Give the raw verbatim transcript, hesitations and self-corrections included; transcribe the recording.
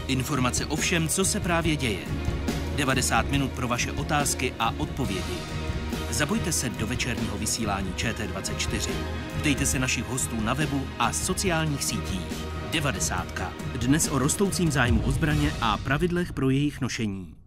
Informace o všem, co se právě děje. devadesát minut pro vaše otázky a odpovědi. Zabojte se do večerního vysílání Č T dvacet čtyři. Ptejte se našich hostů na webu a sociálních sítích. devadesátka. Dnes o rostoucím zájmu o zbraně a pravidlech pro jejich nošení.